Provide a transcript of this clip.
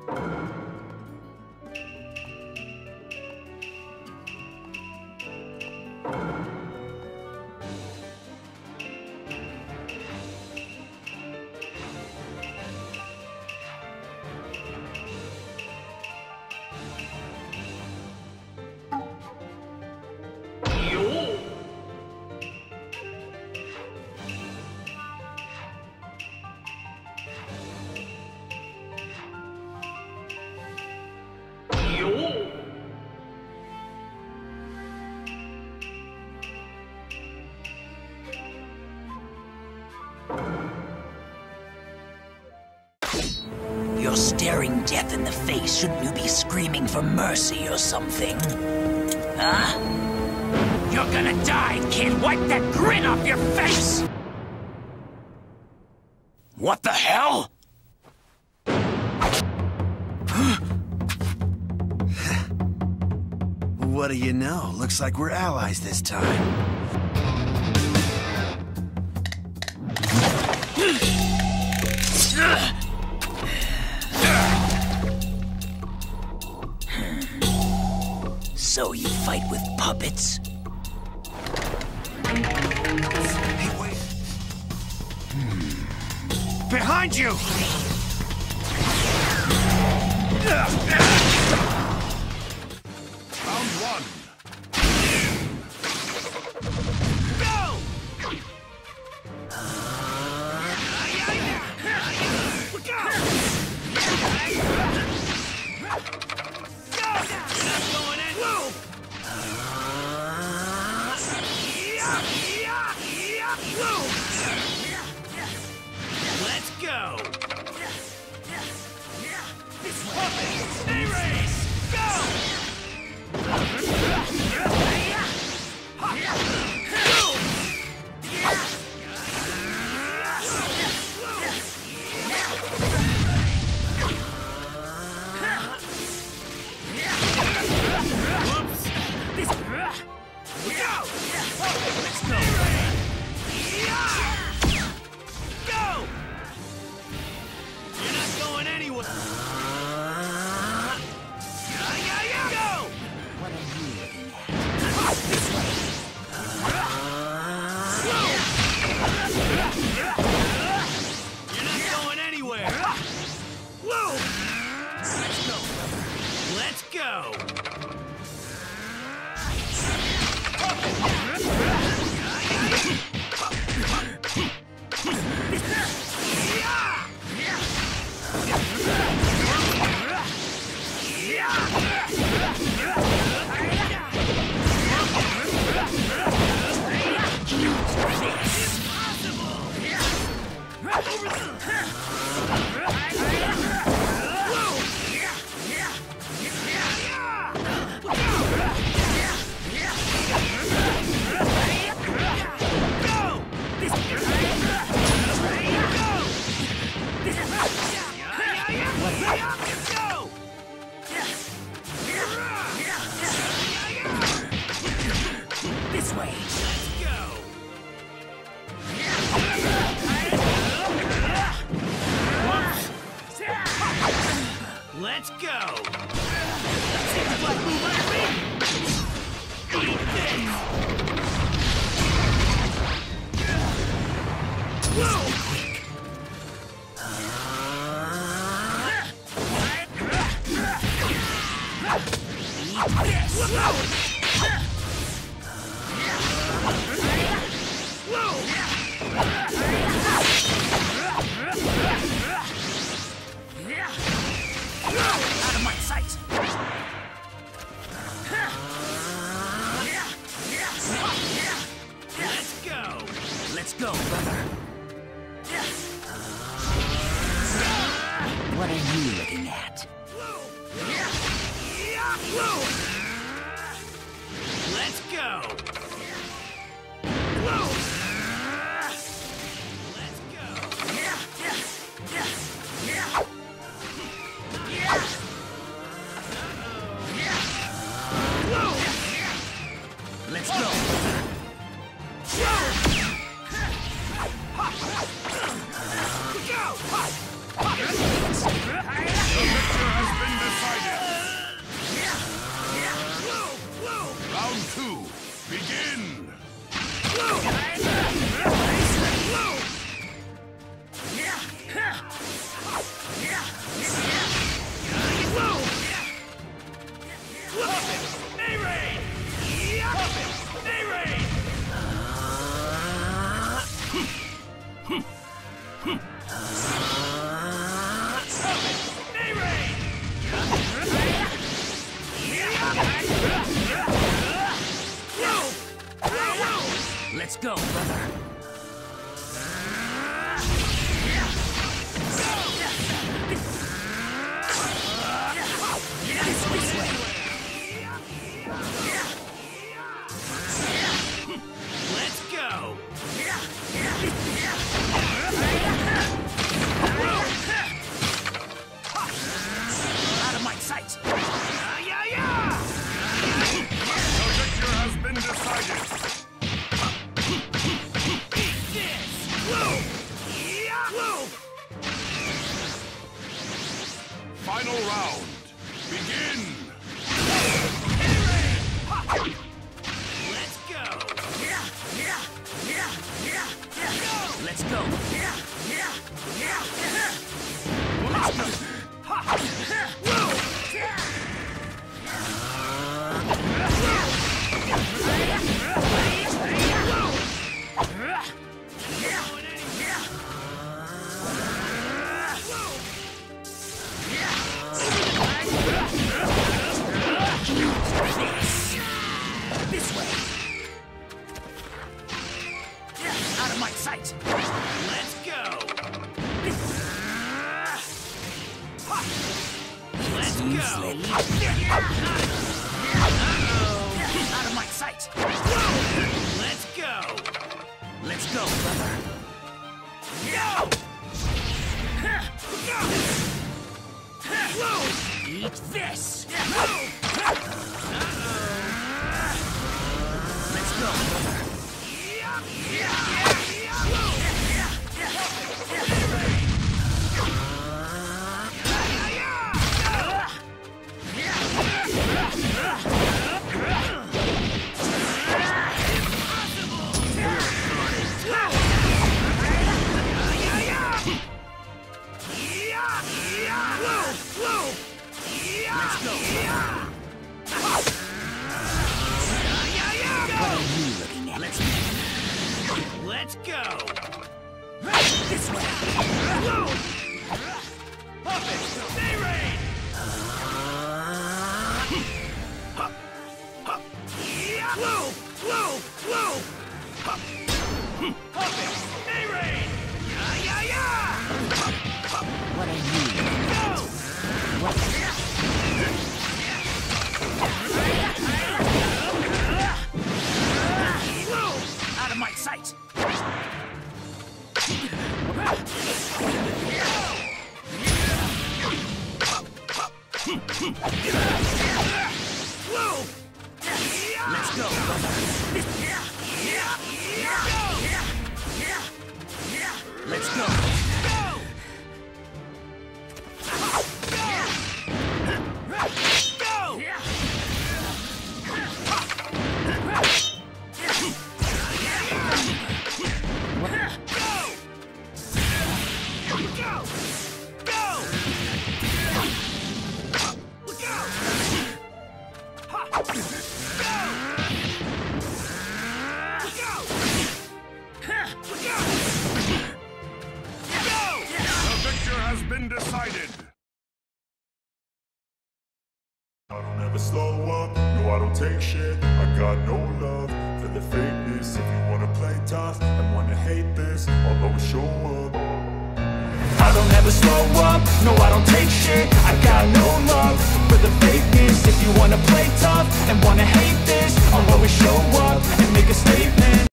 You're staring death in the face. Shouldn't you be screaming for mercy or something? Huh? You're gonna die, kid! Wipe that grin off your face! What the hell? What do you know? Looks like we're allies this time. So you fight with puppets? Hey, wait. Behind you! Round one. Go! Look out! Let's go! Stay race! Go! Let's go! Out of my sight! Let's go! Let's go, brother. What are you looking at? Let's go! Let's go. Go! go, brother. This way. Let's go. Out of my sight. The victor has been decided. Eat this. Whoa. Final round. Begin. Let's go. Let's go. This way. Out of my sight. Let's go. Let's go. Out of my sight. Let's go. Let's go, brother. Eat this. Let's go, brother. Let's go. What are you looking at? Let's go. This way. Puppet, stay rain. Puppet, stay rain. What are you looking at? Out of my sight. Let's go, brother. Let's go. Been decided. I don't ever slow up, no I don't take shit. I got no love for the fakeness. If you wanna play tough and wanna hate this, I'll always show up. I don't ever slow up, no I don't take shit. I got no love for the fakeness. If you wanna play tough and wanna hate this, I'll always show up and make a statement.